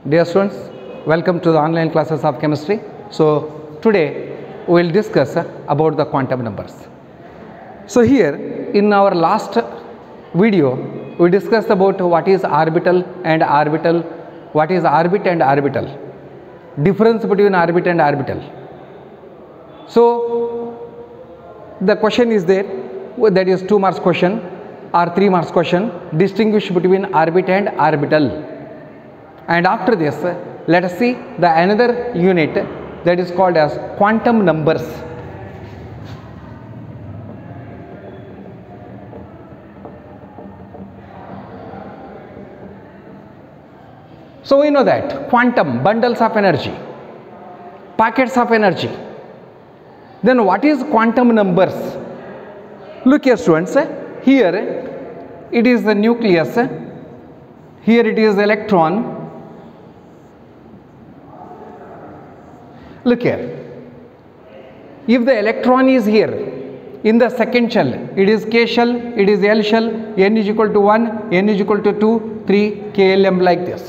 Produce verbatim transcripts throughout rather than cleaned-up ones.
Dear students, welcome to the online classes of chemistry. So today we will discuss about the quantum numbers. So here in our last video we discussed about what is orbital and orbital, what is orbit and orbital, difference between orbit and orbital. So the question is there, that is two marks question or three marks question, distinguish between orbit and orbital. And after this, let us see the another unit that is called as quantum numbers. So we know that quantum, bundles of energy, packets of energy. Then what is quantum numbers? Look here students, here it is the nucleus, here it is the electron. Look here, if the electron is here in the second shell, it is K shell, it is L shell, N is equal to one, N is equal to two, three, K L M like this.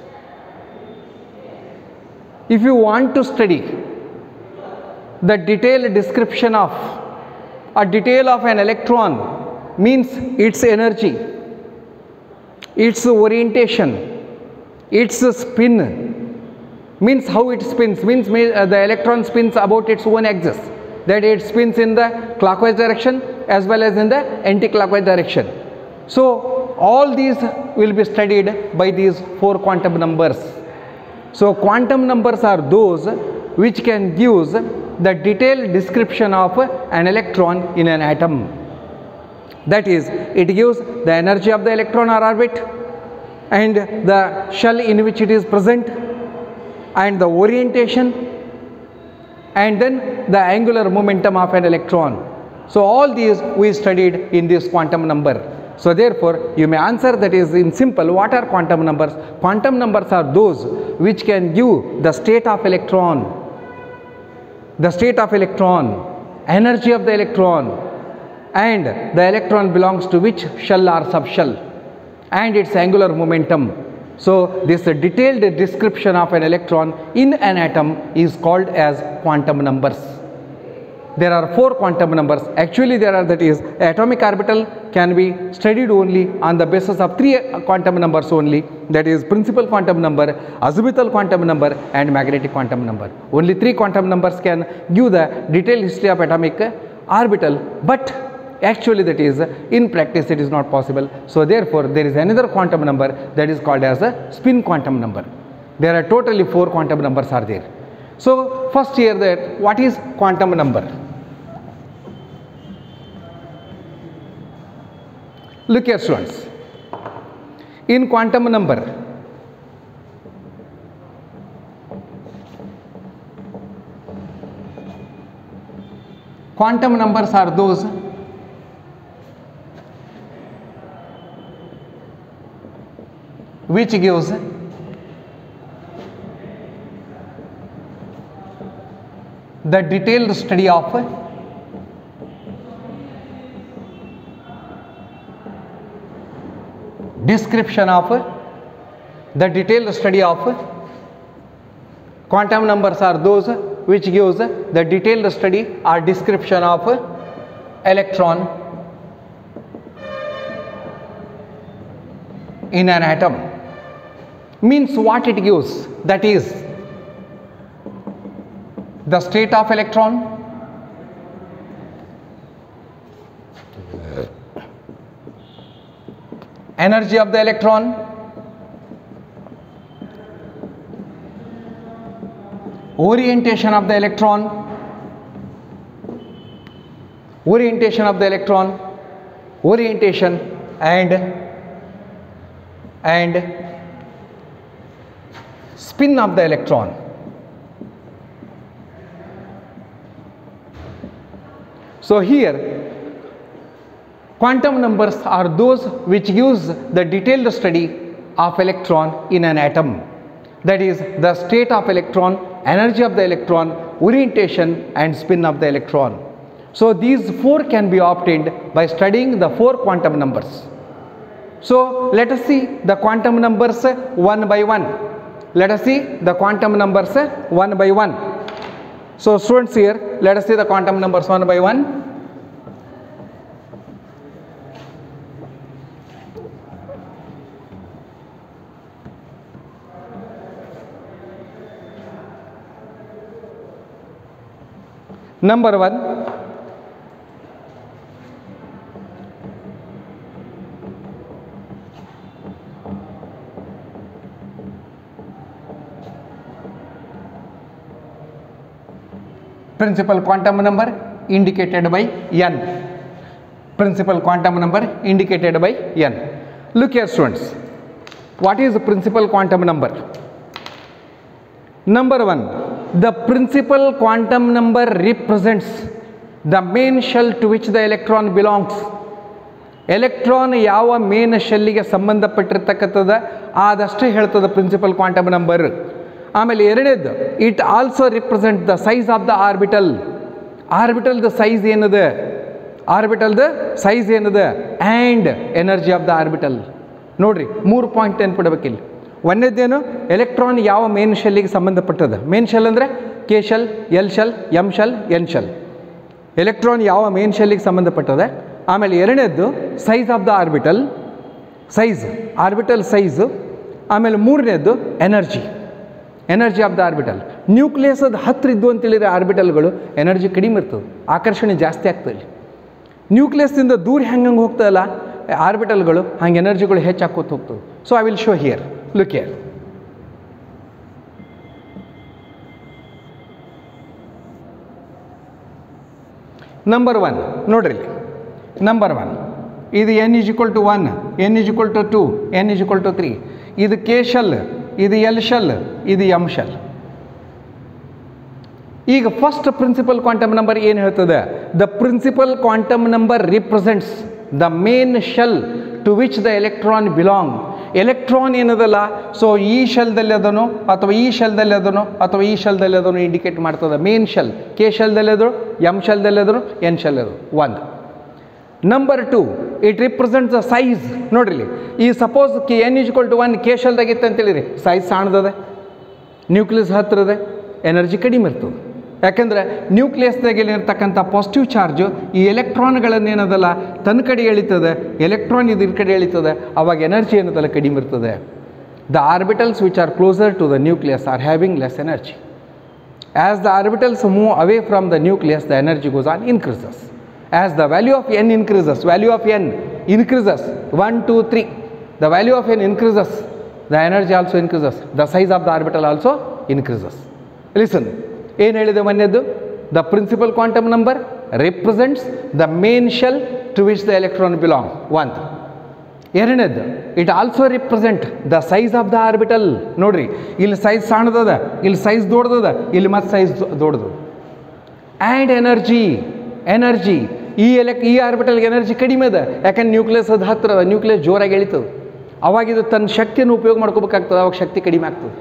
If you want to study the detailed description of a detail of an electron, means its energy, its orientation, its spin, means how it spins, means uh, the electron spins about its own axis, that it spins in the clockwise direction as well as in the anti-clockwise direction. So all these will be studied by these four quantum numbers. So quantum numbers are those which can give the detailed description of an electron in an atom. That is, it gives the energy of the electron or orbit and the shell in which it is present, and the orientation, and then the angular momentum of an electron. So all these we studied in this quantum number. So therefore you may answer that is in simple, what are quantum numbers? Quantum numbers are those which can give the state of electron, the state of electron, energy of the electron, and the electron belongs to which shell or subshell, and its angular momentum. So this detailed description of an electron in an atom is called as quantum numbers. There are four quantum numbers. Actually there are, that is, atomic orbital can be studied only on the basis of three quantum numbers only, that is principal quantum number, azimuthal quantum number, and magnetic quantum number. Only three quantum numbers can give the detailed history of atomic orbital, but actually that is, in practice it is not possible. So therefore there is another quantum number that is called as a spin quantum number. There are totally four quantum numbers are there. So first here, that what is quantum number? Look here students, in quantum number, quantum numbers are those which gives the detailed study of description of the detailed study of quantum numbers are those which gives the detailed study or description of electron in an atom. Means what it gives, that is the state of electron, energy of the electron, orientation of the electron, orientation of the electron, orientation and and spin of the electron. So here quantum numbers are those which gives the detailed study of electron in an atom, that is the state of electron, energy of the electron, orientation and spin of the electron. So these four can be obtained by studying the four quantum numbers. So let us see the quantum numbers one by one. Let us see the quantum numbers uh, one by one. So students, here let us see the quantum numbers one by one. Number one, principal quantum number indicated by n. Principal quantum number indicated by n. Look here students, what is the principal quantum number? Number one, the principal quantum number represents the main shell to which the electron belongs. Electron ಯಾವ main ಶೆಲ್ಲಿಗೆ ಸಂಬಂಧಪಟ್ಟಿರ್ತಕ್ಕಂಥದ್ದು ಆದಷ್ಟೇ ಹೇಳ್ತದೆ principal quantum number. ಆಮೇಲೆ ಎರಡನೇದು, it also represent the size of the orbital. ಆರ್ಬಿಟಲ್ದ size ಏನದ, ಆರ್ಬಿಟಲ್ದ ಸೈಜ್ ಏನದ and energy of the orbital. ನೋಡ್ರಿ ಮೂರು ಪಾಯಿಂಟ್ ನೆನ್ಪಿಡ್ಬೇಕಿಲ್ಲಿ. ಒಂದೇದೇನು, ಎಲೆಕ್ಟ್ರಾನ್ ಯಾವ ಮೇನ್ ಶೆಲ್ಲಿಗೆ ಸಂಬಂಧಪಟ್ಟದ. ಮೇನ್ ಶೆಲ್ ಅಂದರೆ K shell, L shell, M shell, N shell. Electron ಯಾವ ಮೇನ್ ಶೆಲ್ಲಿಗೆ ಸಂಬಂಧಪಟ್ಟದ. ಆಮೇಲೆ ಎರಡನೇದ್ದು size of the orbital, size orbital size. ಆಮೇಲೆ ಮೂರನೇದ್ದು energy, energy of the orbital. Nucleus ಅದು ಹತ್ತಿರ ಇದ್ದು ಅಂತೇಳಿದರೆ ಆರ್ಬಿಟಲ್ಗಳು ಎನರ್ಜಿ ಕಡಿಮೆ ಇರ್ತದೆ, ಆಕರ್ಷಣೆ ಜಾಸ್ತಿ ಆಗ್ತದೆ. ನ್ಯೂಕ್ಲಿಯಸ್ದಿಂದ ದೂರ ಹೆಂಗೆ ಹೋಗ್ತದಲ್ಲ ಆರ್ಬಿಟಲ್ಗಳು, ಹಂಗೆ ಎನರ್ಜಿಗಳು ಹೆಚ್ಚಾಕೋತ ಹೋಗ್ತದೆ. So I will show here, look here. Number one ನೋಡ್ರಿ, ನಂಬರ್ ಒನ್ ಇದು N is equal to one, N is equal to two, N is equal to three. ಇದು ಕೆ ಶೆಲ್, ಇದು ಎಲ್ ಶೆಲ್, ಇದು ಎಮ್ ಶೆಲ್. ಈಗ first principal quantum number ಏನು ಹೇಳ್ತದೆ, the principal quantum number represents the main shell to which the electron belong. Electron ಏನದಲ್ಲ, so ಈ ಶೆಲ್ದಲ್ಲಿ ಅದನ್ನು ಅಥವಾ ಈ ಶೆಲ್ದಲ್ಲಿ ಅದನ್ನು ಅಥವಾ ಈ ಶೆಲ್ದಲ್ಲಿ ಅದನ್ನು ಇಂಡಿಕೇಟ್ ಮಾಡ್ತದೆ. ಮೇನ್ ಶೆಲ್ ಕೆ ಶೆಲ್ದಲ್ಲಿ ಅದರು, ಎಮ್ ಶೆಲ್ದಲ್ಲಿ ಅದರು, ಎನ್ ಶೆಲ್ ಅದು ಒಂದು. Number two, it represents the size. ನೋಡ್ರಿ, ಈ suppose K N equal to one K ಶೆಲ್ದಾಗಿತ್ತು ಅಂತೇಳಿರಿ, ಸೈಜ್ ಸಣ್ಣದದೆ, ನ್ಯೂಕ್ಲಿಯಸ್ ಹತ್ತಿರದ, ಎನರ್ಜಿ ಕಡಿಮೆ ಇರ್ತದೆ. ಯಾಕೆಂದರೆ ನ್ಯೂಕ್ಲಿಯಸ್ದಾಗಿರ್ತಕ್ಕಂಥ ಪಾಸಿಟಿವ್ ಚಾರ್ಜು ಈ ಎಲೆಕ್ಟ್ರಾನ್ಗಳನ್ನೇನದಲ್ಲ ತನ್ನ ಕಡೆ ಎಳಿತದೆ, ಎಲೆಕ್ಟ್ರಾನ್ ಇದ್ರ ಕಡೆ ಎಳಿತದೆ, ಅವಾಗ ಎನರ್ಜಿ ಏನದಲ್ಲ ಕಡಿಮೆ ಇರ್ತದೆ. The orbitals which are closer to the nucleus are having less energy. As the orbitals move away from the nucleus, the energy goes on increases. As the value of n increases, value of n increases, one, two, three, the value of n increases, the energy also increases, the size of the orbital also increases. Listen, ಏನು ಹೇಳಿದೆ ಮೊನ್ನೆದ್ದು, the principal quantum number represents the main shell to which the electron belong. one. ಎರಡನೇದು, it also represent the size of the orbital. ನೋಡ್ರಿ, ಇಲ್ಲಿ size ಸಣ್ಣದದ, ಇಲ್ಲಿ size ದೊಡ್ಡದದ, ಇಲ್ಲಿ ಮತ್ತೆ size ದೊಡ್ಡದು. And energy, energy ಈ ಎಲೆಕ್ ಈ ಆರ್ಬಿಟಲ್ಗೆ ಎನರ್ಜಿ ಕಡಿಮೆ ಅದ, ಯಾಕಂದ್ರೆ ನ್ಯೂಕ್ಲಿಯಸ್ ಅದು ಹತ್ತಿರ ಅದ, ನ್ಯೂಕ್ಲಿಯಸ್ ಜೋರಾಗಿ ಎಳಿತದೆ. ಅವಾಗ ಇದು ತನ್ನ ಶಕ್ತಿಯನ್ನು ಉಪಯೋಗ ಮಾಡ್ಕೋಬೇಕಾಗ್ತದೆ, ಅವಾಗ ಶಕ್ತಿ ಕಡಿಮೆ ಆಗ್ತದೆ.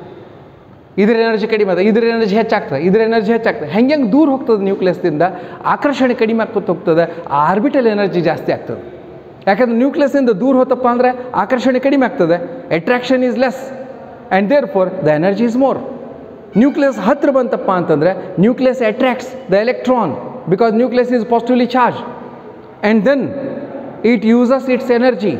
ಇದ್ರ ಎನರ್ಜಿ ಕಡಿಮೆ ಅದ, ಇದ್ರ ಎನರ್ಜಿ ಹೆಚ್ಚಾಗ್ತದೆ, ಇದ್ರ ಎನರ್ಜಿ ಹೆಚ್ಚಾಗ್ತದೆ. ಹೆಂಗೆ ಹೆಂಗೆ ದೂರ ಹೋಗ್ತದೆ ನ್ಯೂಕ್ಲಿಯಸ್ದಿಂದ, ಆಕರ್ಷಣೆ ಕಡಿಮೆ ಆಗ್ಕೊತ ಹೋಗ್ತದೆ, ಆ ಆರ್ಬಿಟಲ್ ಎನರ್ಜಿ ಜಾಸ್ತಿ ಆಗ್ತದೆ. ಯಾಕಂದ್ರೆ ನ್ಯೂಕ್ಲಿಯಸ್ಸಿಂದ ದೂರ ಹೋತಪ್ಪ ಅಂದರೆ ಆಕರ್ಷಣೆ ಕಡಿಮೆ ಆಗ್ತದೆ, attraction is less and therefore the energy is more. Nucleus ಹತ್ತಿರ ಬಂತಪ್ಪ ಅಂತಂದರೆ nucleus attracts the electron because nucleus is positively charged, and then it uses its energy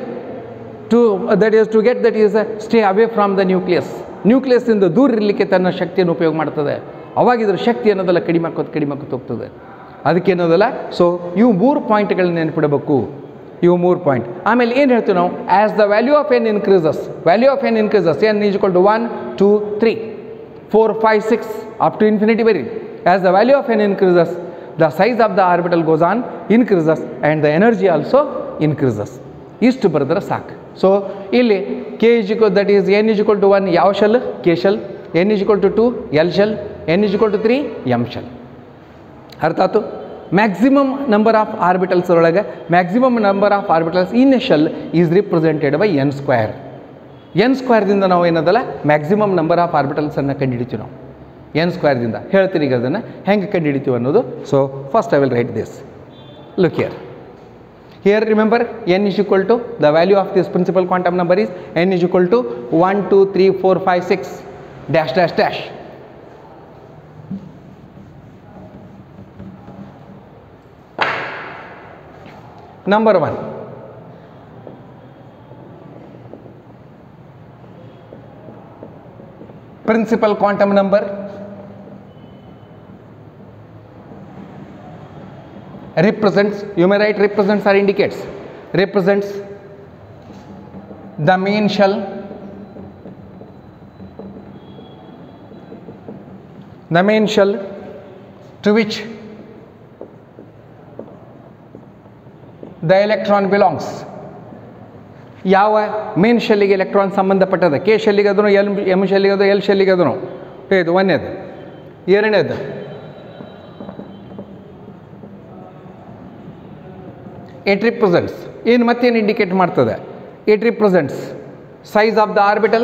to uh, that is to get that is uh, stay away from the nucleus. nucleus ಇಂದ ದೂರ ಇರಲಿಕ್ಕೆ ತನ್ನ ಶಕ್ತಿಯನ್ನು ಉಪಯೋಗ ಮಾಡ್ತದೆ. ಅವಾಗ ಇದರ ಶಕ್ತಿ ಅನ್ನೋದಲ್ಲ ಕಡಿಮೆ ಆಕೋದು ಕಡಿಮೆ ಆಕೋದು ಹೋಗ್ತದೆ. ಅದಕ್ಕೆ ಏನೋದಲ್ಲ, ಸೊ ಇವು ಮೂರು ಪಾಯಿಂಟ್ಗಳನ್ನ ನೆನಪಿಡಬೇಕು, ಇವು ಮೂರು ಪಾಯಿಂಟ್. ಆಮೇಲೆ ಏನು ಹೇಳ್ತೀವಿ ನಾವು, as the value of n increases, value of n increases, n is equal to one, two, three, four, five, six up to infinity very. As the value of n increases, the size of the orbital goes on increases and the energy also increases. ಇಷ್ಟು ಬರೆದ್ರೆ ಸಾಕು. So ಇಲ್ಲಿ K is equal that is n is equal to one ಯಾವ shell, K shell, n is equal to two L shell, n is equal to three M shell. ಅರ್ಥ ಆಯ್ತು. Maximum number of orbitals ಒಳಗೆ maximum number of orbitals in a shell is represented by n square. N ಸ್ಕ್ವೇರ್ದಿಂದ ನಾವು ಏನದಲ್ಲ maximum number of ಆರ್ಬಿಟಲ್ಸನ್ನು ಕಂಡುಹಿಡಿತೀವಿ ನಾವು n ಸ್ಕ್ವೇರ್ದಿಂದ. ಹೇಳ್ತೀನಿ ಈಗ ಅದನ್ನು ಹೆಂಗೆ ಕಂಡುಹಿಡಿತೀವಿ ಅನ್ನೋದು. So first I will write this. Look here, here remember n is equal to the value of this principal quantum number is n is equal to one, two, three, four, five, six. dash dash dash. Number one. Principal quantum number represents, you may write represents or indicates, represents the main shell, the main shell to which the electron belongs. ಯಾವ main ಶೆಲ್ಲಿಗೆ electron ಸಂಬಂಧಪಟ್ಟದ, K ಶೆಲ್ಲಿಗೆ ಅದನ್ನು, L M ಶೆಲ್ಲಿಗೆ ಅದು, L ಶೆಲ್ಲಿಗೆ ಅದನ್ನು. ಇದು ಒಂದನೇದು. ಎರಡನೇದು ಇಟ್ ರಿಪ್ರೆಸೆಂಟ್ಸ್, ಏನು ಮತ್ತೇನು ಇಂಡಿಕೇಟ್ ಮಾಡ್ತದೆ? It represents size of the orbital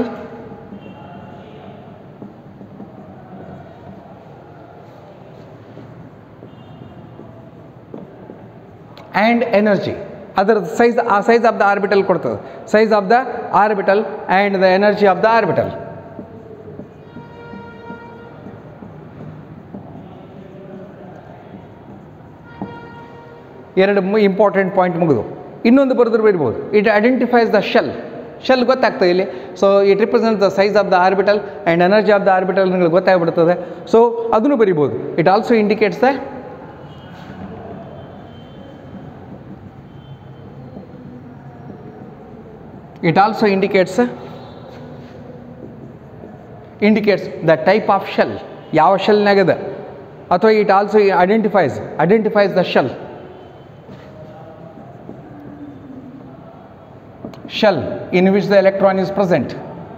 and energy. Other size, uh, size of the orbital ಕೊಡ್ತದೆ, size of the orbital and the energy of the orbital. ಎರಡು ಇಂಪಾರ್ಟೆಂಟ್ ಪಾಯಿಂಟ್ ಮುಗಿದು. ಇನ್ನೊಂದು ಬರೆದ್ರೆ ಬರಿಬೋದು, it identifies the shell. Shell ಗೊತ್ತಾಗ್ತದೆ ಇಲ್ಲಿ. So it represents the size of the orbital and energy of the orbital ನಿಮಗೆ ಗೊತ್ತಾಗ್ಬಿಡ್ತದೆ. ಸೊ ಅದನ್ನು ಬರಿಬೋದು. It also indicates the it also indicates indicates the type of shell, ಯಾವ shell ನಾಗದ, ಅಥವಾ it also identifies identifies the shell shell in which the electron is present.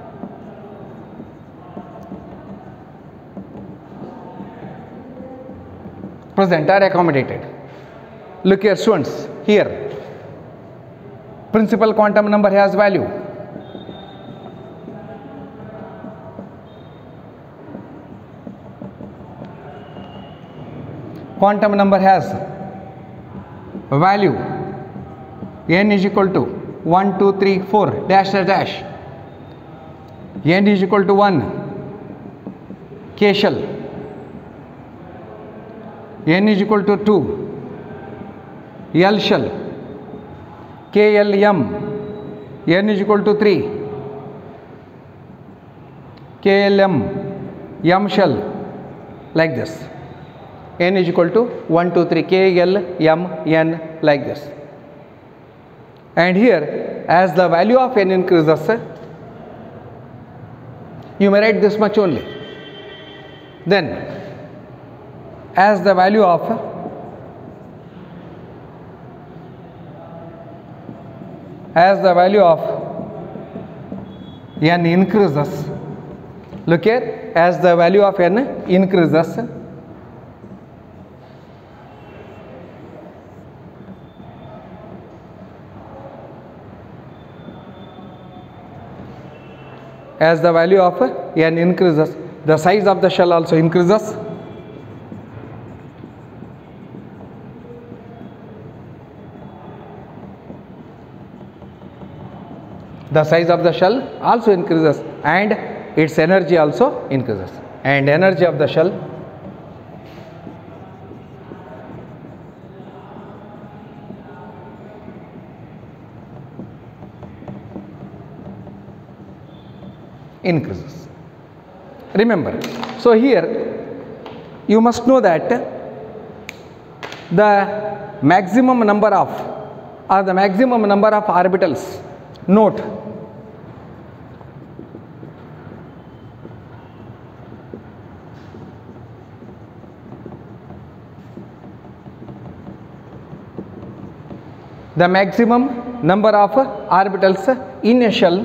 Present or accommodated. Look here students, here principal quantum number has value. Quantum number has value n is equal to one, two, three, four dash dash dash. N is equal to one, K shell. N is equal to two, L shell. K L M, N is equal to three, K L M, M shell, like this. N is equal to one, two, three, K L M N, like this. And here, as the value of N increases, you may write this much only. Then, as the value of as the value of n increases, look here, as the value of n increases, as the value of n increases, the size of the shell also increases. The size of the shell also increases and its energy also increases. And energy of the shell increases. Remember, so here you must know that the maximum number of or the maximum number of orbitals, note, the maximum number of orbitals in a shell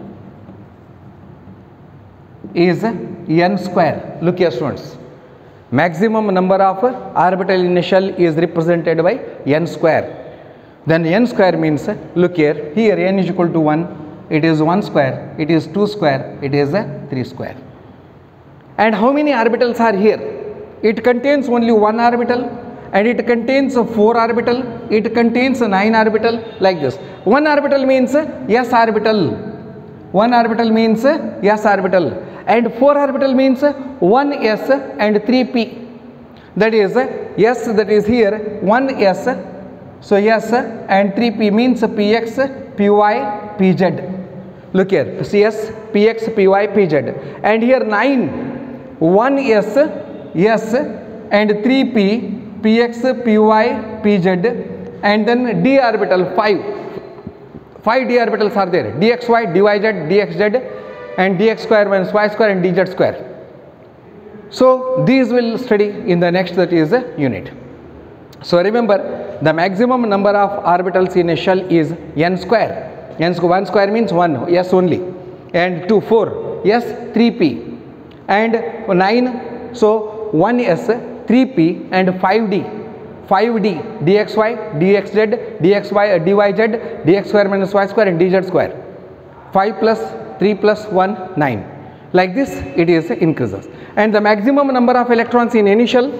is n square. Look here students, maximum number of orbital in a shell is represented by n square. Then n square means, look here, here n is equal to one, it is one square, it is two square, it is three square. And how many orbitals are here? It contains only one orbital, and it contains four orbital, it contains nine orbital, like this. One orbital means s orbital, one orbital means s orbital, and four orbital means one s and three p. That is s, that is here one s, so s and three p means px, py, pz. Look here, cs, px, py, pz, and here nine, one s, s and three p, px, py, pz, and then d orbital five. Five d orbitals are there, dxy, dyz, dxz, and dx square minus y square and dz square. So these will study in the next, that is a unit. So remember, the maximum number of orbitals in a shell is n square. N square, one square means one, s only, and two, four, s, three p, and nine, so one s, three p, and five d, five d, dxy, dxz, dxy, dyz, dx square minus y square and dz square. five plus three plus one, nine. Like this it is increases. And the maximum number of electrons in any shell,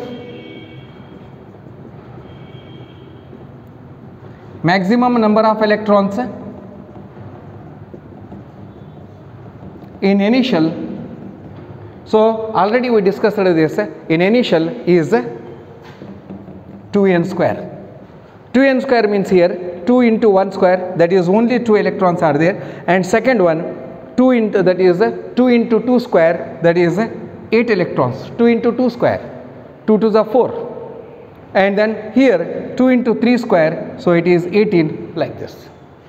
maximum number of electrons in any shell, so already we discussed this, in any shell is two n square. two n square means here two into one square, that is only two electrons are there, and second one two into, that is two into two square, that is eight electrons, two into two square, two to the four, and then here two into three square, so it is eighteen, like this.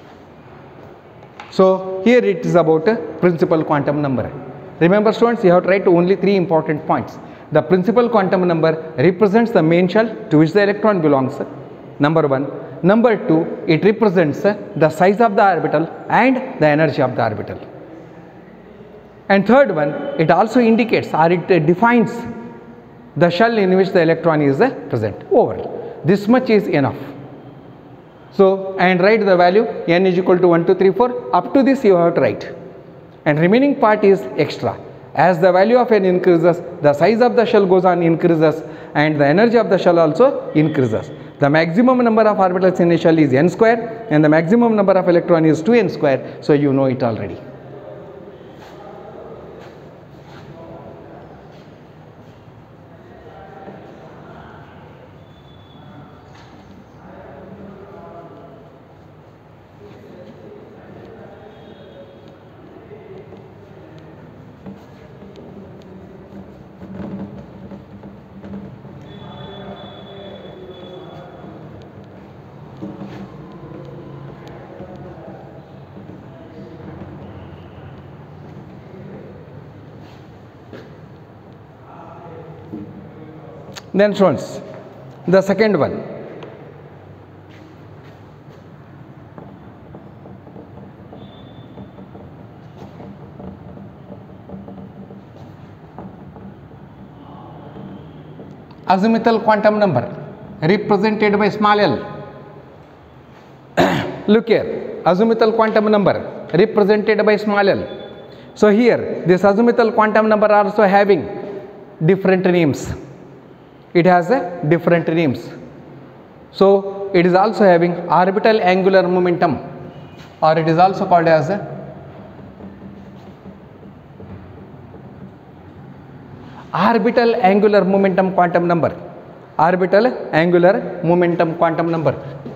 So here it is about a principal quantum number. Remember students, you have to write only three important points. The principal quantum number represents the main shell to which the electron belongs, number one. Number two, it represents the size of the orbital and the energy of the orbital. And third one, it also indicates or it defines the shell in which the electron is present. Over. This much is enough. So, and write the value n is equal to one, two, three, four. Up to this you have to write. And remaining part is extra. As the value of n increases, the size of the shell goes on increases, and the energy of the shell also increases. The maximum number of orbitals in a shell is n square, and the maximum number of electron is two n square. So you know it already. Then students, the second one, azimuthal quantum number represented by small l. Look here, azimuthal quantum number represented by small l. So here this azimuthal quantum number also having different names. It has a different names. So it is also having orbital angular momentum, or it is also called as a orbital angular momentum quantum number. Orbital angular momentum quantum number.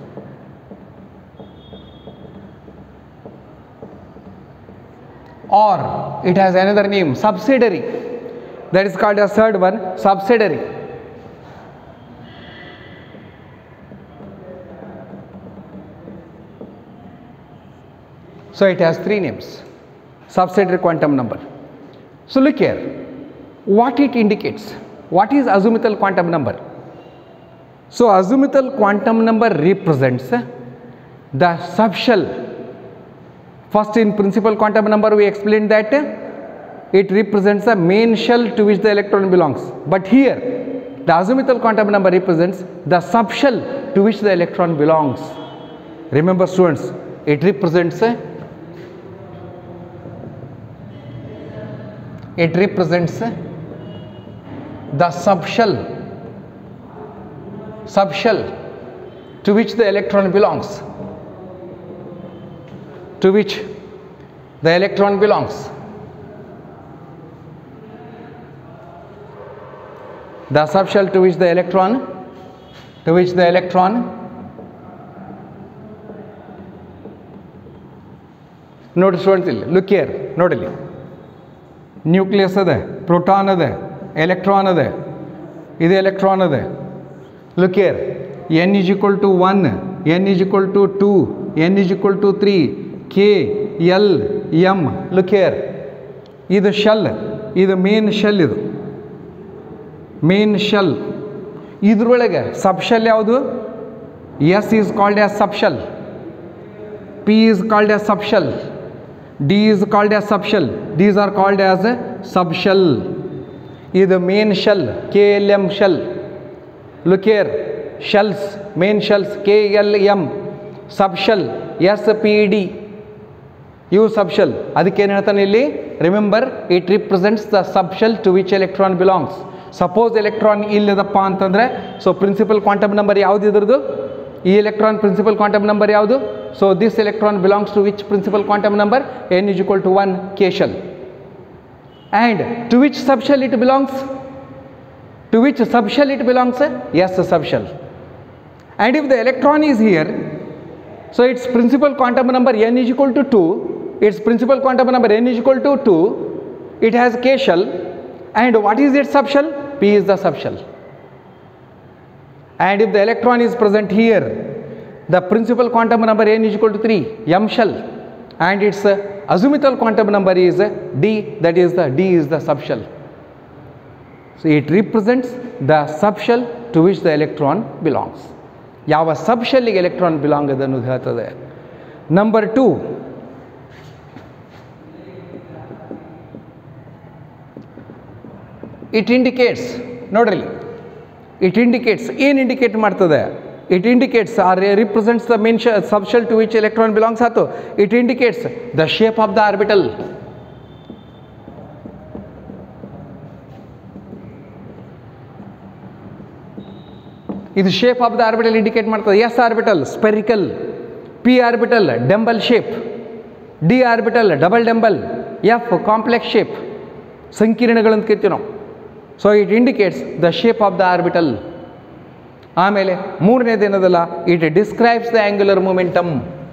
Or it has another name, subsidiary. That is called as third one, subsidiary. So it has three names, subsidiary quantum number. So look here, what it indicates, what is azimuthal quantum number? So azimuthal quantum number represents the subshell. First, in principal quantum number we explained that it represents the main shell to which the electron belongs. But here the azimuthal quantum number represents the subshell to which the electron belongs. Remember students, it represents it represents the subshell subshell to which the electron belongs to which the electron belongs the subshell to which the electron to which the electron ನೋಡಿ students ಇಲ್ಲಿ look here ನೋಡಿಲ್ಲಿ nucleus ಅದೆ proton ಅದೆ electron ಅದೆ ಇದು electron ಅದೆ look here n is equal to one n is equal to two n is equal to three k l m look here ಇದು shell ಇದು ಮೇನ್ ಶೆಲ್ ಇದು main shell ಇದರೊಳಗೆ subshell ಯಾವುದು s is called as subshell p is called as subshell d is called as subshell these are called as a subshell ಇದು main shell k l m shell look here shells main shells k l m subshell s p d ಇವು subshell ಅದಕ್ಕೆ ಏನು ಹೇಳ್ತಾನೆ ಇಲ್ಲಿ remember it represents the subshell to which electron belongs suppose electron ಇಲ್ಲದಪ್ಪ ಅಂತಂದರೆ so principal quantum number ಯಾವುದು ಇದ್ರದ್ದು ಈ ಎಲೆಕ್ಟ್ರಾನ್ ಪ್ರಿನ್ಸಿಪಲ್ ಕ್ವಾಂಟಮ್ ನಂಬರ್ ಯಾವುದು so this electron belongs to which principal quantum number n is equal to one k shell and to which subshell it belongs to which subshell it belongs yes subshell and if the electron is here so its principal quantum number n is equal to two its principal quantum number n is equal to two it has k shell and what is its subshell p is the subshell and if the electron is present here the principal quantum number n is equal to three m shell and its uh, azimuthal quantum number is uh, d that is the d is the subshell so it represents the subshell to which the electron belongs ಯಾವ ಸಬ್ಶೆಲ್ಲಿಗೆ electron belong ಅದ ಅನ್ನೋದು ಹೇಳ್ತದೆ number two it indicates ನೋಡ್ರಿ it indicates ಏನು indicate ಮಾಡ್ತದೆ it indicates or represents the main subshell to which electron belongs ಆಯ್ತು it indicates the shape of the orbital ಇದು shape of the orbital indicate ಮಾಡ್ತದೆ s orbital spherical p orbital dumbbell shape d orbital double dumbbell f complex shape ಸಂಕೀರ್ಣಗಳಂತ ಕರಿತೀವಿ ನಾವು so it indicates the shape of the orbital ಆಮೇಲೆ ಮೂರನೇದೇನದಲ್ಲ it describes the angular momentum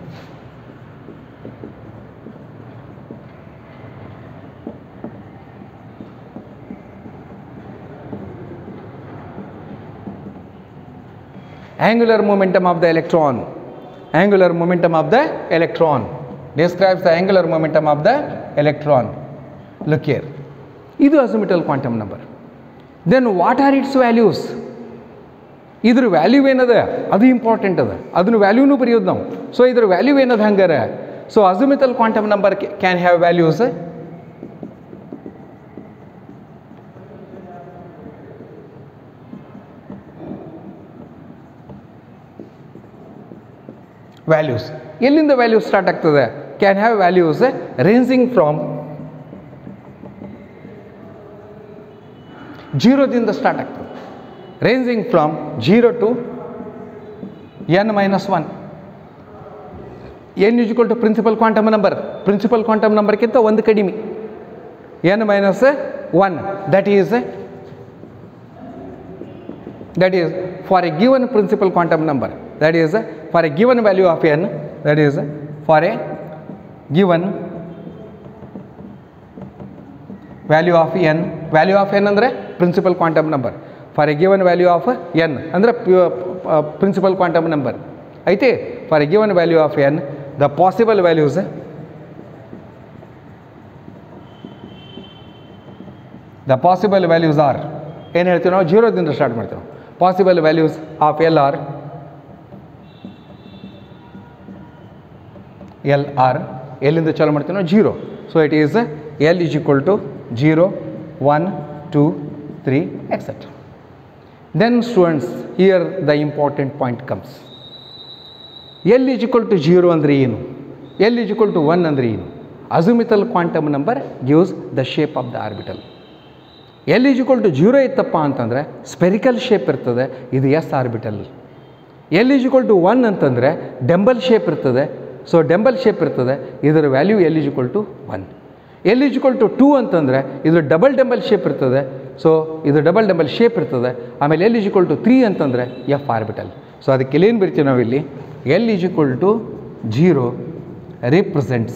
angular momentum of the electron angular momentum of the electron describes the angular momentum of the electron look here idu azimuthal quantum number then what are its values idr value enada adu important ada adunu value nu bariyodu ನಾವು so idr value enada hangare so azimuthal quantum number can have values values ಎಲ್ಲಿಂದ value start ಆಗ್ತದೆ can have values ranging from ಜೀರೋದಿಂದ start ಆಗ್ತದೆ ranging from zero to n minus one N is equal to principal quantum number principal quantum ನಂಬರ್ಗಿಂತ ಒಂದು ಕಡಿಮೆ n minus one that is that is for a given principal quantum number that is for a given value of n that is for a given value of n value of n andre principal quantum number for a given value of n andre uh, principal quantum number aite for a given value of n the possible values the possible values are ಏನು ಹೇಳ್ತೀವಿ ನಾವು ಜೀರೋದಿಂದ start ಮಾಡ್ತೀವಿ possible values of l are l are ಎಲ್ಲಿಂದ ಚಾಲು ಮಾಡ್ತೀವಿ ನಾವು zero so it is l is equal to zero one two three etcetera then students here the important point comes l is equal to zero ಅಂದರೆ ಏನು l is equal to one ಅಂದರೆ ಏನು azimuthal quantum number gives the shape of the orbital l is equal to zero ಇತ್ತಪ್ಪ ಅಂತಂದರೆ spherical shape ಇರ್ತದೆ ಇದು s orbital l is equal to one ಅಂತಂದರೆ dumbbell shape ಇರ್ತದೆ ಸೊ ಡೆಂಬಲ್ ಶೇಪ್ ಇರ್ತದೆ ಇದರ value l is equal to one l is equal to two ಅಂತಂದರೆ ಇದು ಡಬಲ್ ಡೆಂಬಲ್ ಶೇಪ್ ಇರ್ತದೆ ಸೊ ಇದು ಡಬಲ್ ಡಬಲ್ ಶೇಪ್ ಇರ್ತದೆ. ಆಮೇಲೆ l is equal to three ಅಂತಂದರೆ ಎಫ್ ಆರ್ಬಿಟಲ್. ಸೊ ಅದಕ್ಕೆ ಇಲ್ಲೇನು ಬರ್ತೀವಿ ನಾವಿಲ್ಲಿ l is equal to zero represents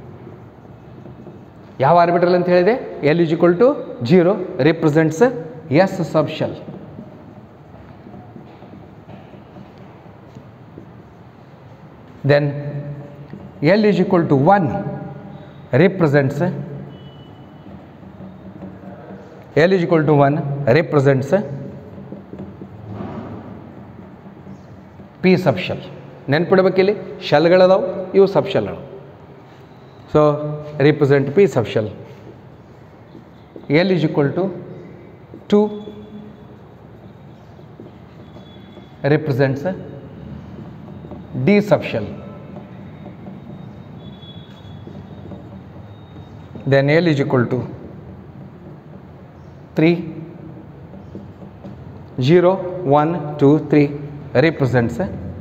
ಯಾವ ಆರ್ಬಿಟಲ್ ಅಂತ ಹೇಳಿದೆ, l is equal to zero represents s sub shell. Then L is equal to one represents L is equal to one represents P sub shell. ನೆನ್ಪಿಡ್ಬೇಕಿಲ್ಲಿ ಶೆಲ್ಗಳದಾವು, ಇವು ಸಬ್ ಶೆಲ್ಗಳು. So represent P sub shell. L is equal to two represents D sub shell. Then L is equal to three, zero, one, two, three represents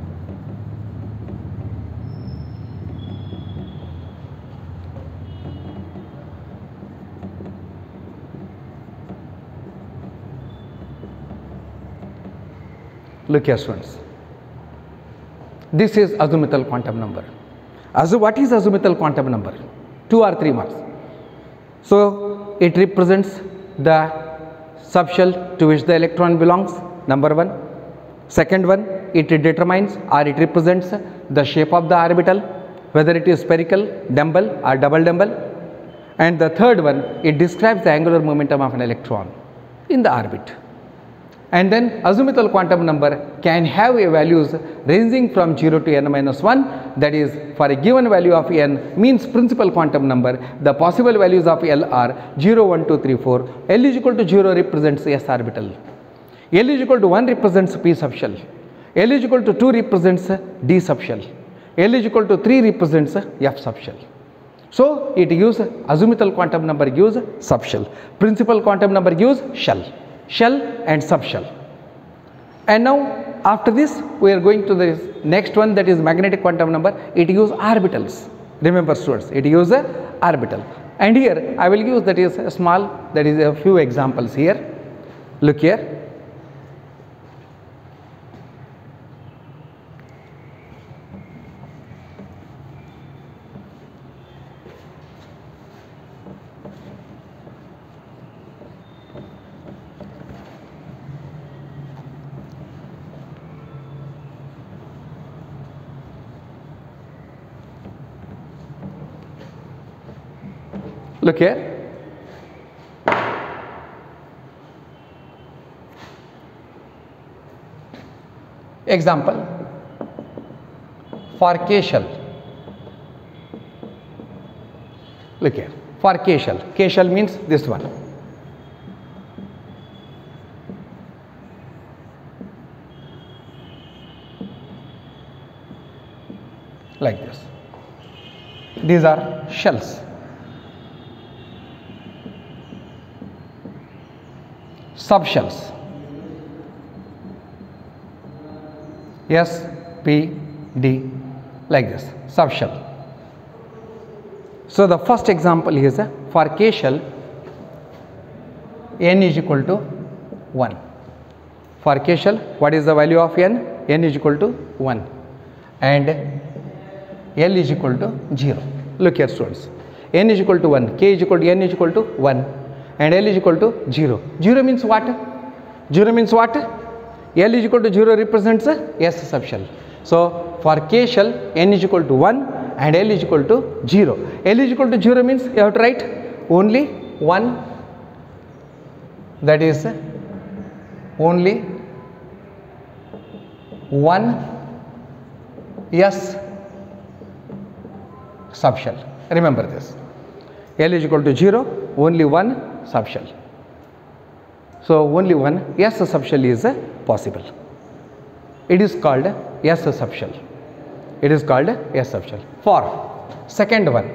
look here students. This is azimuthal quantum number. As what is azimuthal quantum number? Two or three marks. So it represents the subshell to which the electron belongs, number one. Second one, it determines or it represents the shape of the orbital, whether it is spherical, dumbbell or double dumbbell. And the third one, it describes the angular momentum of an electron in the orbit. And then azimuthal quantum number can have a values ranging from zero to n minus one, that is for a given value of n means principal quantum number, the possible values of L are zero, one, two, three, four. L is equal to zero represents S orbital. L is equal to one represents P sub shell. L is equal to two represents D sub shell. L is equal to three represents F sub shell. So it gives azimuthal quantum number gives sub shell, principal quantum number gives shell. Shell and subshell. And now after this we are going to the next one, that is magnetic quantum number. It uses orbitals. Remember students, it uses a orbital. And here I will use that is a small, that is a few examples here. Look here. Look here. Example for K shell. Look here, for K shell. K shell means this one. Like this. These are shells. Subshells. S, P, D, like this, subshell. So the first example is uh, for K shell, n is equal to one. For K shell, what is the value of n? N is equal to one. And L is equal to zero. Look here students, n is equal to one, K is equal to n is equal to one. And L is equal to zero. Zero means what? Zero means what? L is equal to zero represents S subshell. So for K shell, n is equal to one and L is equal to zero. L is equal to zero means you have to write only one, that is only one S subshell. Remember this. L is equal to zero, only one subshell. So only one S subshell is uh, possible. It is called S subshell. It is called S subshell. For second one,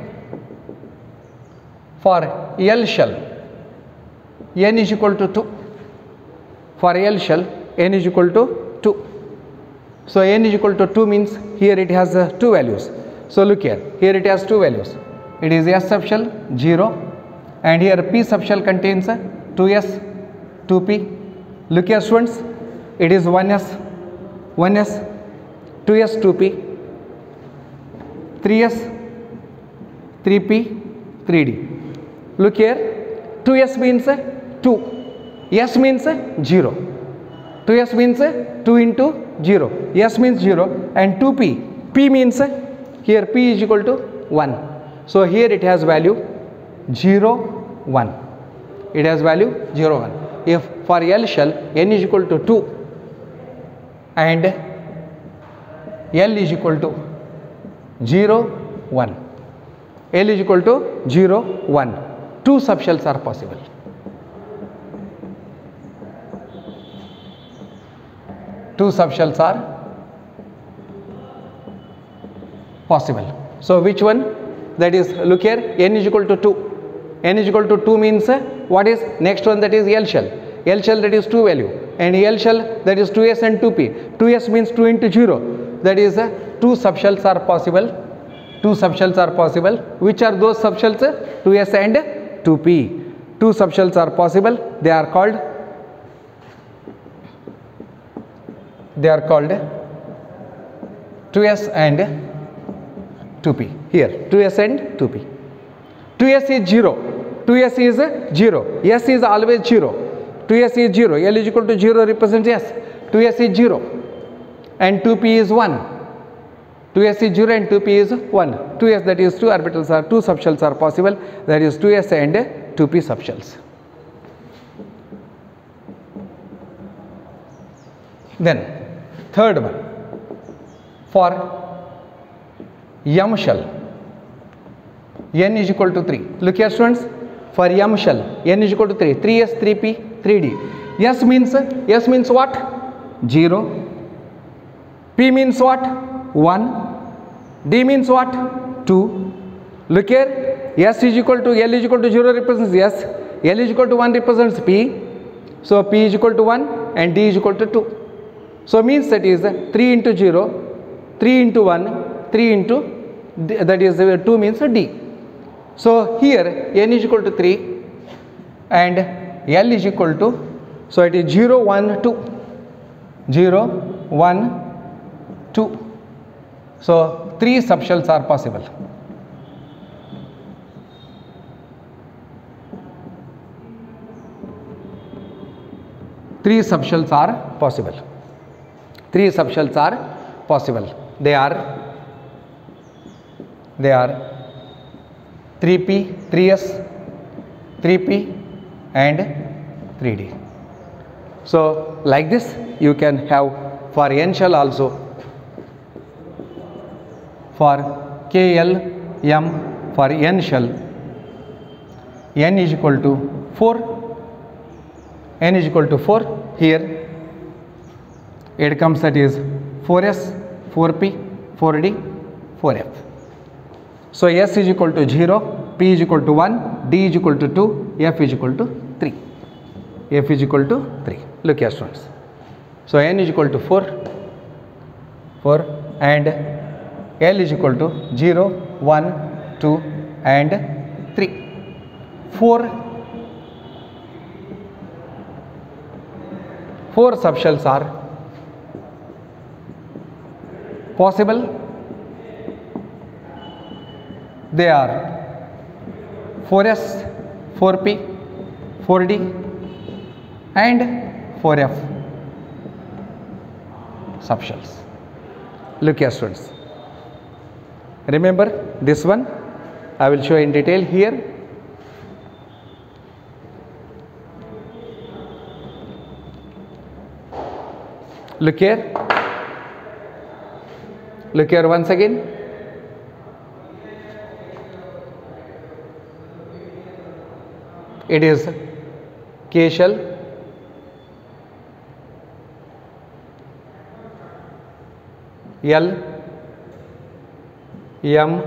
for L shell, n is equal to two. For L shell, n is equal to two. So n is equal to two means here it has uh, two values. So look here, here it has two values. It is S subshell zero, and here P subshell contains uh, two S two p. Look here students, it is one s, one s, two s, two p, three s, three p, three d. Look here, two s means two, s means zero, two s means two into zero, s means zero, and two p, p means here p is equal to one. So here it has value zero, one. It has value zero, one. If for L shell n is equal to two and L is equal to zero, one, L is equal to zero, one, two subshells are possible. Two subshells are possible. So which one? That is, look here, n is equal to two. N is equal to two means uh, what is next one? That is L shell. L shell, that is two value, and L shell, that is two s and two p. two s means two into zero. That is uh, two subshells are possible. Two subshells are possible. Which are those subshells? two s and two p. Two subshells are possible. They are called they are called two s and two p. Here two s and two p. two s is zero. two s is zero. S is always zero. two s is zero. L is equal to zero represents S. two s is zero and two p is one. two s is zero and two p is one. two s, that is two orbitals are two subshells are possible. That is two s and two p subshells. Then third one, for M shell n is equal to three. Look here students, for M shell n is equal to three. three s, three p, three d. S means S means what? zero. P means what? one. D means what? two. Look here, S is equal to L is equal to zero represents S. L is equal to one represents P. So P is equal to one and D is equal to two. So means that is three into zero, three into one, three into D, that is two means D. So here n is equal to three and L is equal to, so it is zero, one, two, zero, one, two. So three subshells are possible. Three subshells are possible. Three subshells are possible. They are they are three p, three s, three p and three d. So like this you can have for n shell also. For K L M, for n shell, n is equal to four, n is equal to four. Here it comes, that is four s, four p, four d, four f. So S is equal to zero, P is equal to one, D is equal to two, F is equal to three. F is equal to three. Look here students. So N is equal to four, four and L is equal to zero, one, two and three. four, four subshells are possible. They are four s, four p, four d and four f subshells. Look here students. Remember this one, I will show in detail here. Look here. Look here once again. It is K shell, L, M,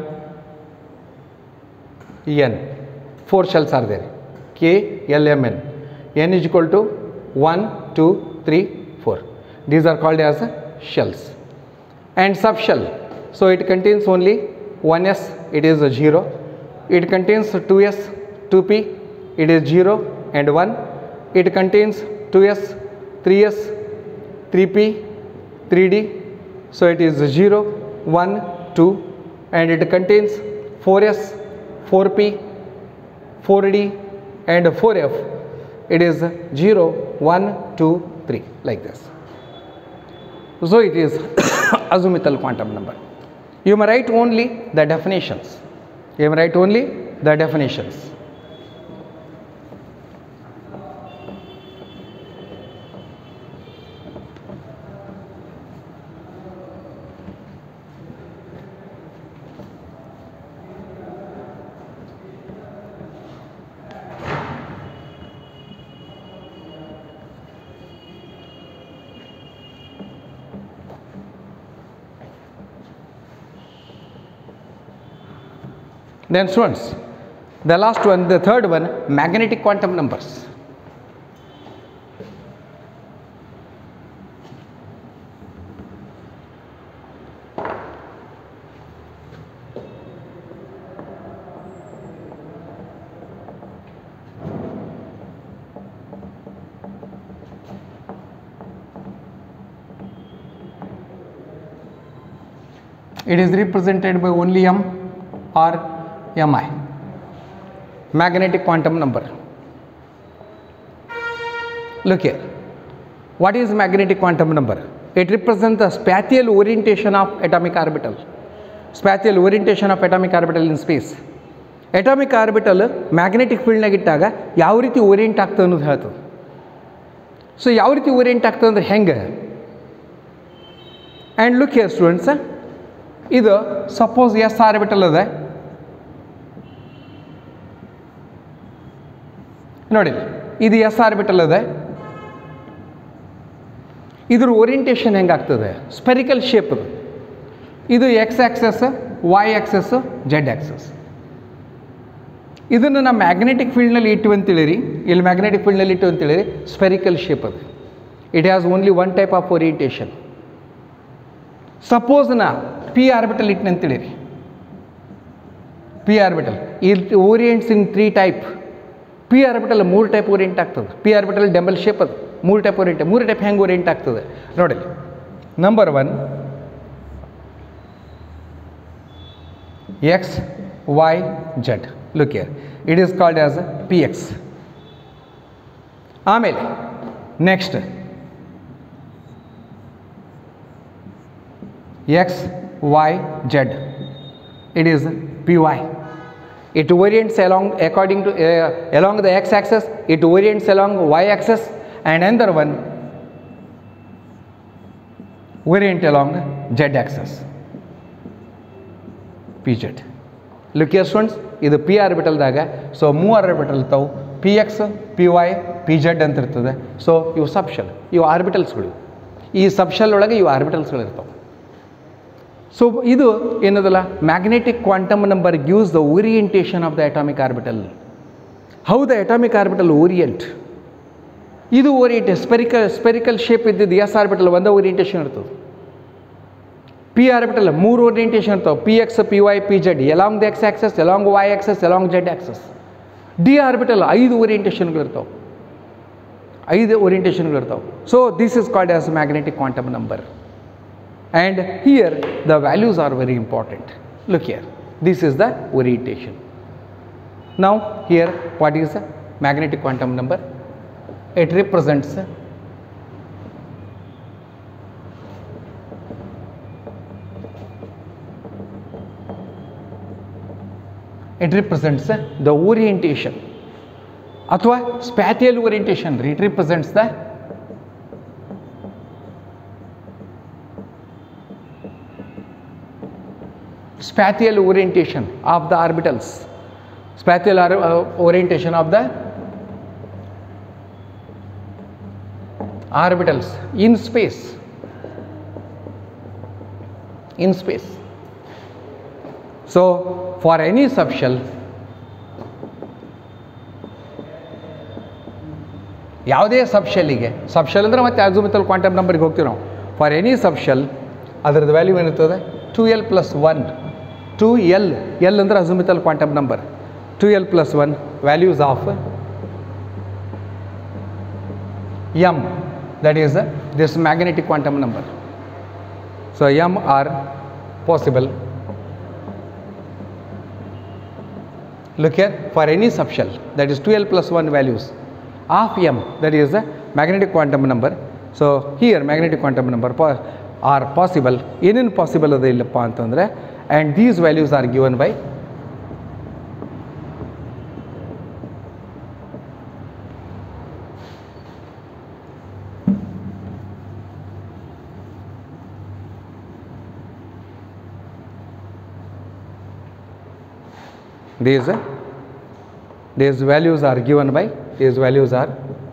N. Four shells are there. K, L, M, N. N is equal to one, two, three, four. These are called as shells. And subshell. So it contains only one s, it is a zero. It contains two s, two p, it is zero and one. It contains two s, three s, three p, three d. So it is zero, one, two, and it contains four s, four p, four d and four f. It is zero, one, two, three, like this. So it is azimuthal quantum number. You may write only the definitions. You may write only the definitions. Then students, the last one, the third one, magnetic quantum numbers. It is represented by only m or mi, magnetic quantum number. Look here, what is magnetic quantum number? It represents the spatial orientation of atomic orbital. Spatial orientation of atomic orbital in space. Atomic orbital magnetic field nagittaga yav riti orient agtade annodu heltade. So yav riti orient agtade andre henge? And look here students, idu suppose s orbital ade. ನೋಡಿ, ಇದು s orbital ಇದೆ. ಇದ್ರ orientation ಹೆಂಗಾಗ್ತದೆ? Spherical shape. ಇದು x axis, y axis, z axis. ಇದನ್ನು ನಾವು magnetic ಫೀಲ್ಡ್ನಲ್ಲಿ ಇಟ್ಟು ಅಂತೇಳಿರಿ, ಇಲ್ಲಿ ಮ್ಯಾಗ್ನೆಟಿಕ್ ಫೀಲ್ಡ್ನಲ್ಲಿ ಇಟ್ಟು ಅಂತೇಳಿರಿ, ಸ್ಪೆರಿಕಲ್ ಶೇಪ್ ಅದು. It has only one type of orientation. Suppose ನಾ ಪಿ ಆರ್ಬಿಟಲ್ ಇಟ್ಟು ಅಂತೇಳಿರಿ, p orbital it orients in three type. P orbital ಮೂರು ಟೈಪ್ ಓರಿಯೆಂಟ್ ಆಗ್ತದೆ. ಪಿ ಆರ್ಬಿಟಲ್ ಡಬಲ್ ಶೇಪ್ ಅದು, ಮೂರು ಟೈಪ್ ಓರಿಯೆಂಟ್. ಮೂರು ಟೈಪ್ ಹೆಂಗೆ ಓರಿಯೆಂಟ್ ಆಗ್ತದೆ ನೋಡಿ. Number one x, y, z. Look here, it is called as p x. ಆಮೇಲೆ next x, y, z. It is p Y. It orients along according to uh, along the x-axis. It orients along y-axis, and another one orient along z-axis. P Z. Look here students, ಇದು p orbital ದಾಗ. So ಮೂರು orbital ಇರ್ತಾವೆ, p x, p y, p z ಅಂತ ಇರ್ತದೆ. So ಇವು subshell, ಇವು ಆರ್ಬಿಟಲ್ಸ್ಗಳು. ಈ subshell ಒಳಗೆ ಇವು ಆರ್ಬಿಟಲ್ಸ್ಗಳು ಇರ್ತಾವೆ. ಸೊ ಇದು ಏನದಲ್ಲ, magnetic quantum number gives the orientation of the atomic orbital. How the atomic orbital orient. ಇದು ಓರಿಯೆಂಟ್ ಸ್ಪೆರಿಕಲ್ ಸ್ಪೆರಿಕಲ್ ಶೇಪ್ ಇದ್ದಿದ್ದು ಎಸ್ ಆರ್ಬಿಟಲ್ ಒಂದೇ ಓರಿಯೆಂಟೇಷನ್ ಇರ್ತದೆ. ಪಿ ಆರ್ಬಿಟಲ್ ಮೂರು ಓರಿಯೆಂಟೇಷನ್ ಇರ್ತಾವೆ, p x, p y, p z, along the x axis, along y axis, along z axis. D orbital ಐದು ಓರಿಯೆಂಟೇಷನ್ಗಳು ಇರ್ತಾವೆ, ಐದು ಓರಿಯೆಂಟೇಷನ್ಗಳು ಇರ್ತಾವೆ. So this is called as magnetic quantum number. And here the values are very important. Look here, this is the orientation. Now here, what is the magnetic quantum number? It represents it represents the orientation athwa spatial orientation. It represents the spatial orientation of the orbitals. Spatial or, uh, orientation of the orbitals in space. In space. So for any subshell, ಯಾವುದೇ ಸಬ್ಶೆಲ್ಲಿಗೆ, subshell ಅಂದರೆ ಮತ್ತೆ ಅಜಿಮುಥಲ್ quantum ನಂಬರ್ಗೆ ಹೋಗ್ತೀವಿ ನಾವು. For any subshell ಅದರದ್ದು value ಏನಿರ್ತದೆ? Two l plus one. Two l, l ಅಂದರೆ azimuthal quantum number. Two l plus one values of m, that is uh, this magnetic quantum number. So m are possible. Look here, for any subshell, that is twelve plus one values of m, that is the magnetic quantum number. So here magnetic quantum number are possible. ಏನೇನು possible ಅದ ಇಲ್ಲಪ್ಪ ಅಂತಂದರೆ, and these values are given by these these values are given by these values are.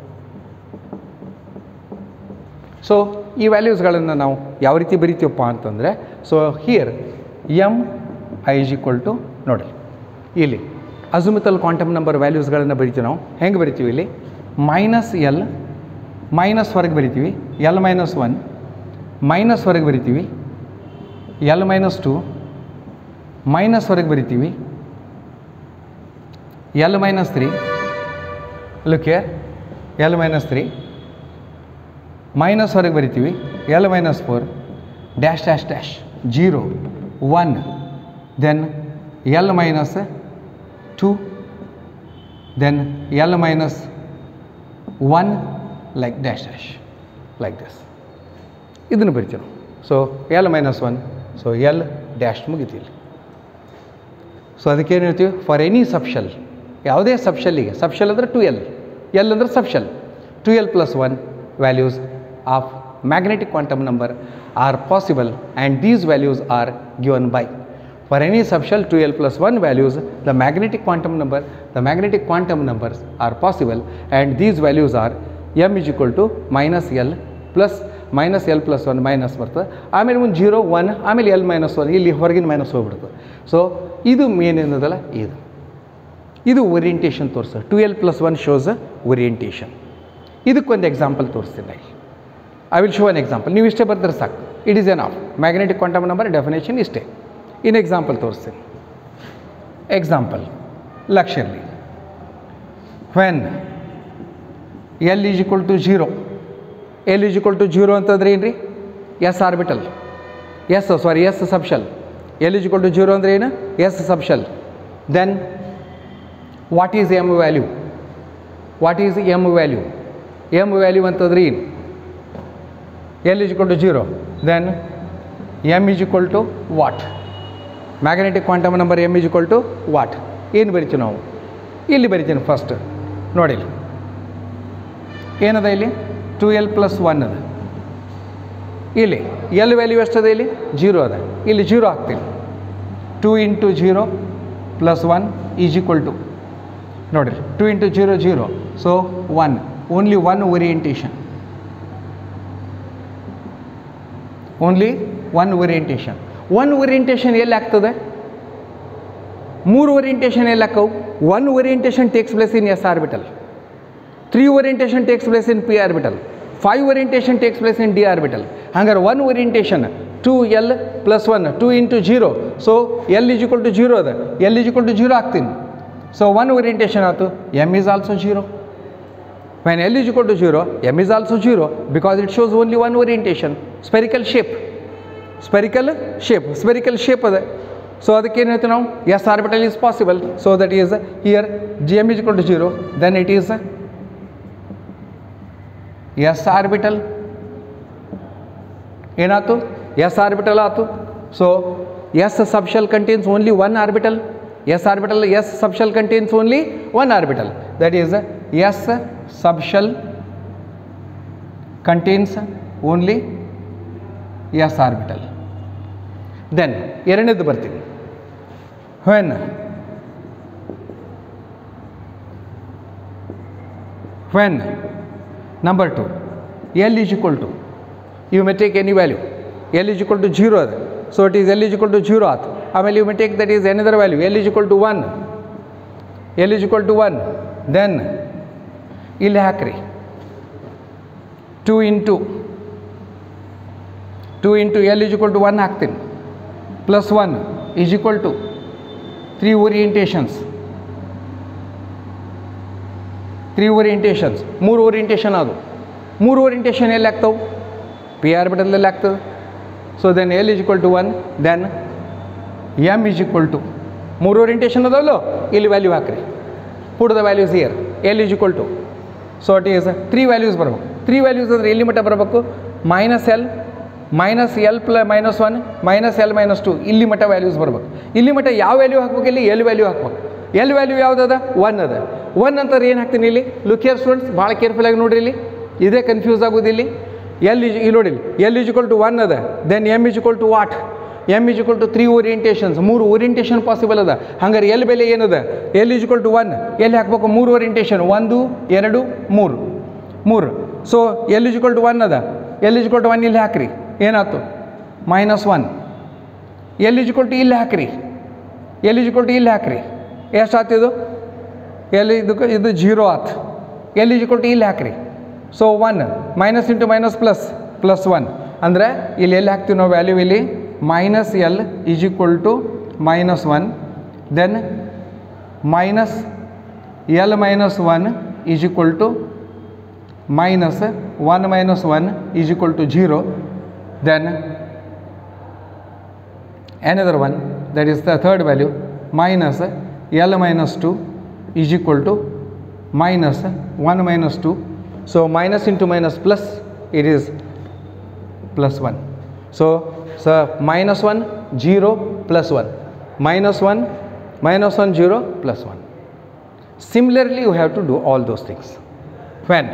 So ಈ ವ್ಯಾಲ್ಯೂಸ್ಗಳನ್ನು ನಾವು ಯಾವ ರೀತಿ ಬರಿತೀವಪ್ಪ ಅಂತಂದರೆ, so here m I is equal to, ನೋಡಿ ಇಲ್ಲಿ ಅಜುಮಿತಲ್ ಕ್ವಾಂಟಮ್ ನಂಬರ್ ವ್ಯಾಲ್ಯೂಸ್ಗಳನ್ನು ಬರಿತೀವಿ ನಾವು. ಹೆಂಗೆ ಬರಿತೀವಿ ಇಲ್ಲಿ, ಮೈನಸ್ ಎಲ್ ಮೈನಸ್ ಹೊರಗೆ ಬರಿತೀವಿ, ಎಲ್ ಮೈನಸ್ ಒನ್ ಮೈನಸ್ ಹೊರಗೆ ಬರಿತೀವಿ, ಎಲ್ ಮೈನಸ್ ಟು ಮೈನಸ್ ಹೊರಗೆ ಬರಿತೀವಿ, l minus three, look here l minus three minus ಹೊರಗೆ ಬರಿತೀವಿ, l minus four, dash dash dash zero one, then l minus two, then l minus one, like dash dash like this. ಇದನ್ನು ಬರಿತೀವಿ ನಾವು. So l minus one, so l dash ಮುಗಿತೀವಿ. ಸೊ ಅದಕ್ಕೇನು ಹೇಳ್ತೀವಿ, for any subshell, ಯಾವುದೇ ಸಬ್ಶೆಲ್ಲಿಗೆ, subshell ಅಂದರೆ ಟು ಎಲ್, ಎಲ್ ಅಂದರೆ subshell, two l plus one values of magnetic quantum number are possible, and these values are given by, for any subshell two L plus one values, the magnetic quantum number, the magnetic quantum numbers are possible, and these values are m is equal to minus L plus minus L plus one minus ಬರ್ತದೆ, ಆಮೇಲೆ ಒಂದು zero one, ಆಮೇಲೆ l minus one, ಇಲ್ಲಿ ಹೊರಗಿನ minus ಹೋಗ್ಬಿಡ್ತದೆ. So ಇದು main ಏನದಲ್ಲ, ಇದು ಇದು ಓರಿಯೆಂಟೇಷನ್ ತೋರಿಸ, two l plus one shows orientation. ಇದಕ್ಕೊಂದು ಎಕ್ಸಾಂಪಲ್ ತೋರಿಸ್ತೀನಿ ನಾನು. I will show an example. ನೀವು ಇಷ್ಟೇ ಬರ್ತಾರೆ ಸಾಕು, it is an of magnetic quantum number definition ಇಷ್ಟೇ. ಇನ್ ಎಕ್ಸಾಂಪಲ್ ತೋರಿಸ್ತೀನಿ. ಎಕ್ಸಾಂಪಲ್ ಲಕ್ಷ ಇರಲಿ. When l is equal to zero, l is equal to zero ಅಂತಂದ್ರೆ ಏನು ರೀ, S orbital, s sorry s subshell. L is equal to zero ಅಂದರೆ ಏನು, s subshell. Then what is m value, what is m value, m value ಅಂತಂದ್ರೆ ಏನು, l is equal to zero, then M is equal to what, magnetic quantum number m is equal to what. ಏನು ಬರಿತೀವಿ ನಾವು, ಇಲ್ಲಿ ಬರಿತೀನಿ first ನೋಡಿ, ಏನದ ಇಲ್ಲಿ ಟು ಎಲ್ ಪ್ಲಸ್ ಒನ್ ಅದ, ಇಲ್ಲಿ ಎಲ್ ವ್ಯಾಲ್ಯೂ ಎಷ್ಟದ, ಇಲ್ಲಿ ಜೀರೋ ಅದ, ಇಲ್ಲಿ ಜೀರೋ ಹಾಕ್ತೀನಿ. Two into zero plus one is equal to, ನೋಡಿರಿ two into zero zero, so one, only one orientation, only one orientation. One orientation ಎಲ್ಲಿ ಆಗ್ತದೆ, ಮೂರು ಓರಿಯೆಂಟೇಷನ್ ಎಲ್ಲಿ ಹಾಕವು, one orientation takes place in s orbital, three orientation takes place in p orbital, five orientation takes place in d orbital. ಹಂಗಾರೆ one orientation two l plus one, two into zero, so l is equal to zero ಅದ, l is equal to zero ಹಾಕ್ತೀನಿ. So one orientation ಆಯಿತು, m is also zero. When L is equal to zero, M is also zero because it shows only one orientation, spherical shape, spherical shape, spherical shape ಅದ. So ಅದಕ್ಕೆ ಏನು ಹೇಳ್ತೀವಿ ನಾವು, S orbital is possible. So that is here G M is equal to zero, then it is S orbital. ಏನಾಯ್ತು, S orbital ಆಯ್ತು. So S subshell contains only one orbital, S orbital, S subshell contains only one orbital, that is S subshell contains only s orbital. Then ಎರಡನೇದು ಬರ್ತೀನಿ. when when number two L is equal to, you may take any value, L is equal to zero ಅದ, so it is L is equal to zero ಆಯ್ತು. ಆಮೇಲೆ you may take that is another value, L is equal to one, L is equal to one, then ಇಲ್ಲಿ ಹಾಕ್ರಿ two into two into L is equal to one ಹಾಕ್ತೀನಿ, plus one is equal to three orientations, three orientations ಮೂರು orientation ಅದು, ಮೂರು orientation ಎಲ್ಲಿ ಆಗ್ತಾವೆ? P ಆರ್ಬಿಟಲ್ದಲ್ಲಿ ಆಗ್ತದೆ. So then L is equal to one, then M is equal to ಮೂರು orientation ಅದಾವಲ್ಲೋ, ಇಲ್ಲಿ ವ್ಯಾಲ್ಯೂ ಹಾಕ್ರಿ. Put the values here. L is equal to, so it is three values ಬರಬೇಕು. ತ್ರೀ ವ್ಯಾಲ್ಯೂಸ್ ಅಂದರೆ ಎಲ್ಲಿ ಮಟ್ಟ ಬರಬೇಕು? Minus L minus L plus minus one minus L minus two, ಇಲ್ಲಿ ಮಟ್ಟ ವ್ಯಾಲ್ಯೂಸ್ ಬರ್ಬೇಕು. ಇಲ್ಲಿ ಮಟ್ಟ ಯಾವ ವ್ಯಾಲ್ಯೂ ಹಾಕ್ಬೇಕು? ಇಲ್ಲಿ ಎಲ್ ವ್ಯಾಲ್ಯೂ ಹಾಕ್ಬೇಕು. ಎಲ್ ವ್ಯಾಲ್ಯೂ ಯಾವುದದ? ಒನ್ ಅದ. ಒನ್ ಅಂತಾರೆ ಏನು ಹಾಕ್ತೀನಿ ಇಲ್ಲಿ? ಲುಕ್ ಹಿಯರ್ ಸ್ಟೂಡೆಂಟ್ಸ್, ಭಾಳ ಕೇರ್ಫುಲ್ಲಾಗಿ ನೋಡಿರಿ. ಇಲ್ಲಿ ಇದೇ ಕನ್ಫ್ಯೂಸ್ ಆಗೋದಿಲ್ಲ. ಎಲ್ ಇಜ್ ಇಲ್ಲಿ ನೋಡಿಲ್ಲ, L is equal to one ಅದ, then M is equal to what? M is equal to three orientations, ಮೂರು ಓರಿಯಂಟೇಷನ್ ಪಾಸಿಬಲ್ ಅದ. ಹಂಗಾರೆ ಎಲ್ ಬೆಲೆ ಏನದ? L is equal to one, ಎಲ್ಲಿ ಹಾಕ್ಬೇಕು? ಮೂರು ಓರಿಯಂಟೇಷನ್, ಒಂದು ಎರಡು ಮೂರು ಮೂರು. So L is equal to one ಅದ, L is equal to one ಇಲ್ಲಿ ಹಾಕ್ರಿ, ಏನಾಯ್ತು? Minus one. L is equal to ಇಲ್ಲಿ ಹಾಕ್ರಿ, ಎಲ್ ಇಜ್ ಈಕ್ವಲ್ ಟು ಇಲ್ಲಿ ಹಾಕ್ರಿ, ಎಷ್ಟು ಆತಿದು? ಎಲ್ ಇದಕ್ಕೆ ಇದು ಜೀರೋ ಆತು. ಎಲ್ ಇಜ್ ಈಕ್ವಲ್ ಟು ಇಲ್ಲಿ ಹಾಕ್ರಿ, so one minus into minus plus plus one. ಅಂದರೆ ಇಲ್ಲಿ ಎಲ್ಲಿ ಹಾಕ್ತೀವಿ ನಾವು ವ್ಯಾಲ್ಯೂ? ಇಲ್ಲಿ minus L is equal to minus one, then minus L minus one is equal to minus one minus one is equal to zero, then another one, that is the third value, minus L minus two is equal to minus one minus two. So minus into minus plus, it is plus one. So, so minus one, zero, plus one. Minus one, minus one, zero, plus one. Similarly, you have to do all those things. When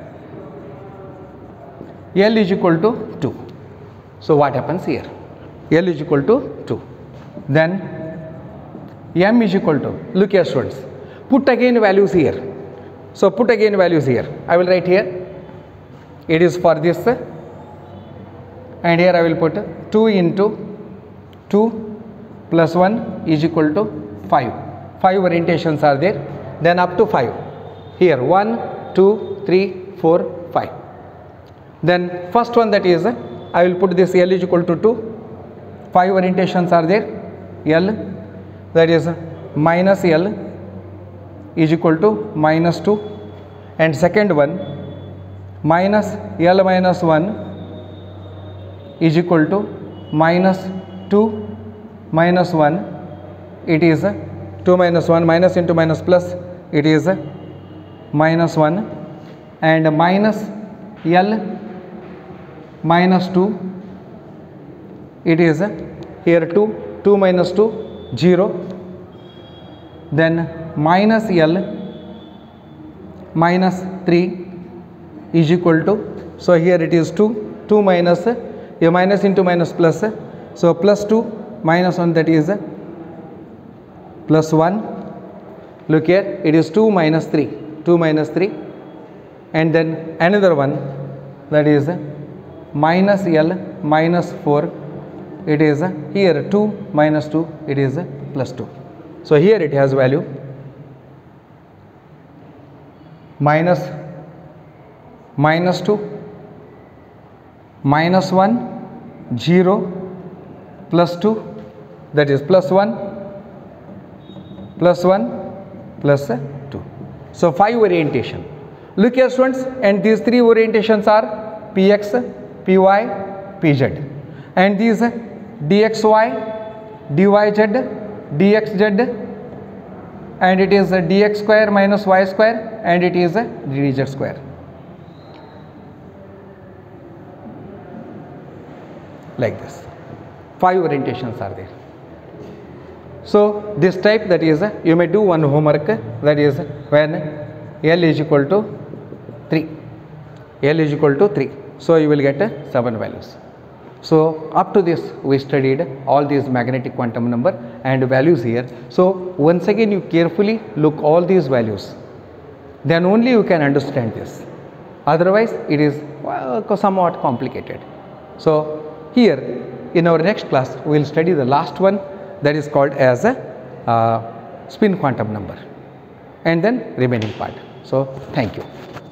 L is equal to two. So what happens here? L is equal to two. Then M is equal to, look here students, put again values here. So put again values here. I will write here, it is for this, and here I will put two into two plus one is equal to five. five orientations are there, then up to five. Here one, two, three, four, five. Then first one, that is, I will put this L is equal to two. five orientations are there. L, that is minus L is equal to minus two, and second one minus L minus one is equal to minus two minus one. It is two minus one, minus into minus plus, it is minus one, and minus L minus two, it is here two, two minus two, zero, then minus L minus three is equal to, so here it is two, two minus, a minus into minus plus, so plus two minus one, that is plus one. Look here, it is two minus three, two minus three, and then another one, that is minus L minus four, it is here two minus two, it is plus two. So here it has value minus minus two, minus one, zero, plus two, that is plus one, plus one, plus two. So five orientation. Look here students, and these three orientations are Px, Py, Pz, and these dxy, dyz, dxz, and it is dx square minus y square, and it is dz square. Like this, five orientations are there. So this type, that is, you may do one homework, that is when L is equal to three, L is equal to three, so you will get seven values. So up to this we studied all these magnetic quantum number and values here. So once again you carefully look all these values, then only you can understand this, otherwise it is well, somewhat complicated. So here in our next class we will study the last one, that is called as a uh, spin quantum number, and then remaining part. So thank you.